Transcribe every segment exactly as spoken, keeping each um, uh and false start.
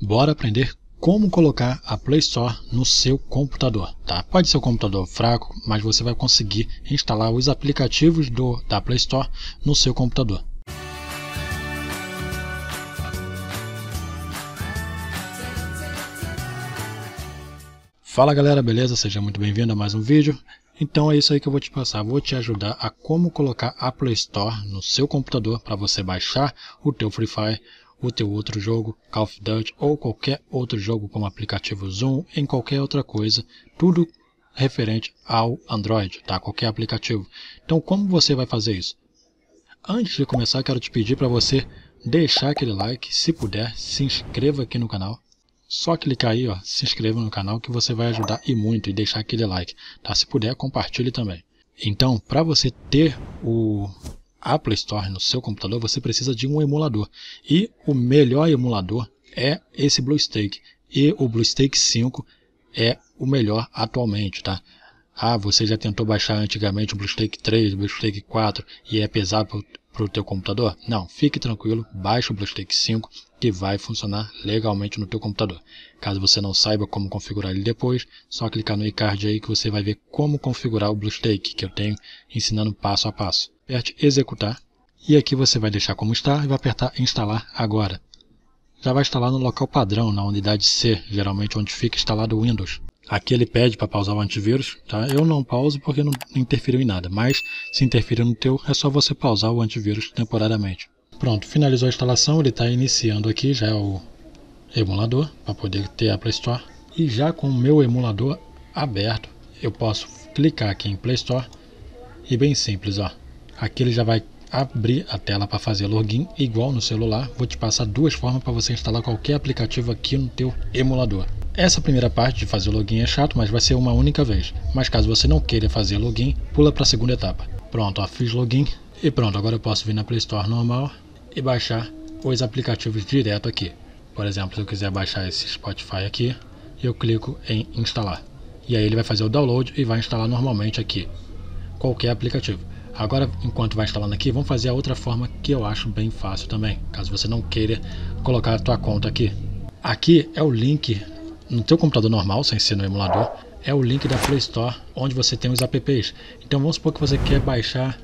Bora aprender como colocar a Play Store no seu computador, tá? Pode ser um computador fraco, mas você vai conseguir instalar os aplicativos do, da Play Store no seu computador. Fala galera, beleza? Seja muito bem-vindo a mais um vídeo. Então é isso aí que eu vou te passar, vou te ajudar a como colocar a Play Store no seu computador para você baixar o teu Free Fire, o teu outro jogo, Call of Duty ou qualquer outro jogo como aplicativo Zoom, em qualquer outra coisa, tudo referente ao Android, tá? Qualquer aplicativo. Então como você vai fazer isso? Antes de começar, quero te pedir para você deixar aquele like, se puder, se inscreva aqui no canal. Só clicar aí, ó, se inscreva no canal que você vai ajudar e muito e deixar aquele like, tá? Se puder, compartilhe também. Então, para você ter o a Play Store no seu computador, você precisa de um emulador. E o melhor emulador é esse BlueStacks. E o BlueStacks cinco é o melhor atualmente, tá? Ah, você já tentou baixar antigamente o BlueStacks três, o BlueStacks quatro e é pesado para o teu computador? Não, fique tranquilo, baixe o BlueStacks cinco que vai funcionar legalmente no teu computador. Caso você não saiba como configurar ele depois, só clicar no iCard aí que você vai ver como configurar o BlueStacks, que eu tenho ensinando passo a passo. Aperte executar e aqui você vai deixar como está e vai apertar instalar agora. Já vai instalar no local padrão, na unidade C, geralmente onde fica instalado o Windows. Aqui ele pede para pausar o antivírus, tá? Eu não pauso porque não interferiu em nada, mas se interferir no teu, é só você pausar o antivírus temporariamente. Pronto, finalizou a instalação, ele está iniciando aqui já o emulador para poder ter a Play Store. E já com o meu emulador aberto, eu posso clicar aqui em Play Store e bem simples, ó. Aqui ele já vai abrir a tela para fazer login igual no celular. Vou te passar duas formas para você instalar qualquer aplicativo aqui no teu emulador. Essa primeira parte de fazer login é chato, mas vai ser uma única vez. Mas caso você não queira fazer login, pula para a segunda etapa. Pronto, ó, fiz login e pronto, agora eu posso vir na Play Store normal e baixar os aplicativos direto aqui. Por exemplo, se eu quiser baixar esse Spotify aqui, eu clico em instalar. E aí ele vai fazer o download e vai instalar normalmente aqui qualquer aplicativo. Agora, enquanto vai instalando aqui, vamos fazer a outra forma que eu acho bem fácil também, caso você não queira colocar a tua conta aqui. Aqui é o link, no teu computador normal, sem ser no emulador, é o link da Play Store, onde você tem os apps. Então vamos supor que você quer baixar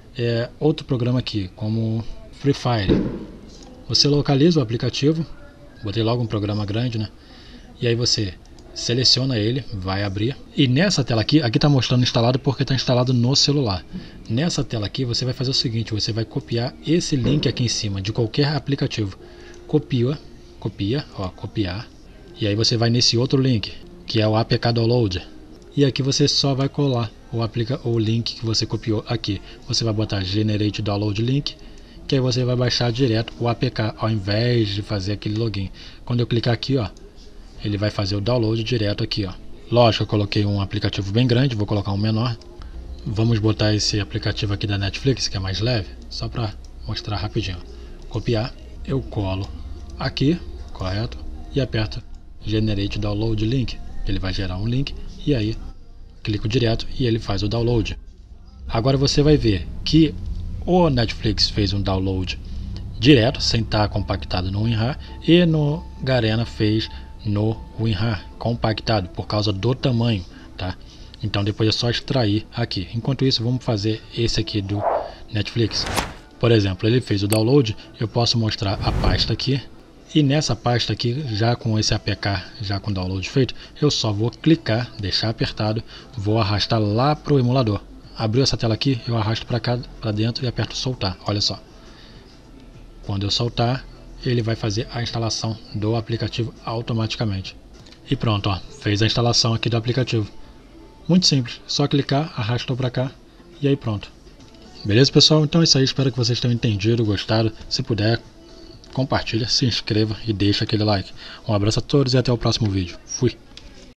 é, outro programa aqui, como Free Fire. Você localiza o aplicativo, botei logo um programa grande, né? E aí você seleciona ele, vai abrir. E nessa tela aqui, aqui está mostrando instalado porque está instalado no celular. Nessa tela aqui você vai fazer o seguinte, você vai copiar esse link aqui em cima de qualquer aplicativo. Copia, copia, ó, copiar. E aí você vai nesse outro link, que é o A P K Download. E aqui você só vai colar o, aplica o link que você copiou aqui. Você vai botar Generate Download Link, que aí você vai baixar direto o A P K, ao invés de fazer aquele login. Quando eu clicar aqui, ó, ele vai fazer o download direto aqui, ó. Lógico, eu coloquei um aplicativo bem grande, vou colocar um menor. Vamos botar esse aplicativo aqui da Netflix, que é mais leve, só para mostrar rapidinho. Copiar, eu colo aqui, correto? E aperto Generate Download Link. Ele vai gerar um link e aí clico direto e ele faz o download. Agora você vai ver que o Netflix fez um download direto, sem estar compactado no WinRAR, e no Garena fez no WinRAR compactado por causa do tamanho, tá? Então depois é só extrair aqui. Enquanto isso, vamos fazer esse aqui do Netflix. Por exemplo, ele fez o download, eu posso mostrar a pasta aqui. E nessa pasta aqui, já com esse A P K, já com o download feito, eu só vou clicar, deixar apertado, vou arrastar lá para o emulador. Abriu essa tela aqui, eu arrasto para cá, para dentro e aperto soltar. Olha só. Quando eu soltar, ele vai fazer a instalação do aplicativo automaticamente. E pronto, ó, fez a instalação aqui do aplicativo. Muito simples, só clicar, arrastou para cá e aí pronto. Beleza, pessoal? Então é isso aí, espero que vocês tenham entendido, gostado. Se puder, compartilha, se inscreva e deixa aquele like. Um abraço a todos e até o próximo vídeo. Fui!